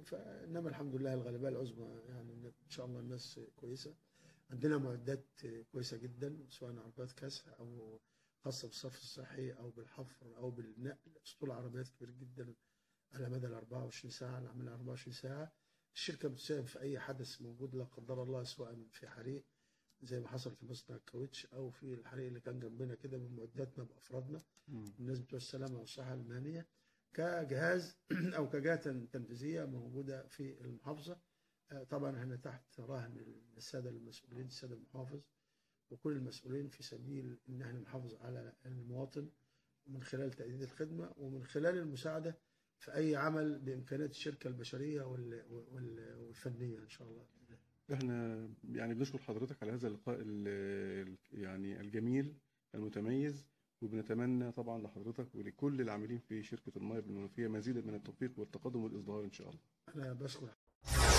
فإنما الحمد لله الغالبية العظمى يعني إن شاء الله الناس كويسة. عندنا معدات كويسة جدا سواء عربيات كسح أو خاصة بالصرف الصحي أو بالحفر أو بالنقل، أسطول عربيات كبير جدا على مدى ال 24 ساعة، نعمل 24 ساعة. الشركة بتساهم في أي حدث موجود لا قدر الله، سواء في حريق زي ما حصل في مصنع الكاوتش أو في الحريق اللي كان جنبنا كده، بمعداتنا بأفرادنا الناس بتوع السلامة والصحة المهنية كجهاز أو كجهة تنفيذية موجودة في المحافظة. طبعا احنا تحت رهن السادة المسؤولين، السادة المحافظ وكل المسؤولين، في سبيل ان احنا نحافظ على المواطن من خلال تأدية الخدمة ومن خلال المساعدة في أي عمل بإمكانيات الشركة البشرية والفنية إن شاء الله. احنا يعني بنشكر حضرتك على هذا اللقاء يعني الجميل المتميز، وبنتمنى طبعا لحضرتك ولكل العاملين في شركة المياه بالمنوفية مزيد من التوفيق والتقدم والازدهار إن شاء الله. أنا بشكر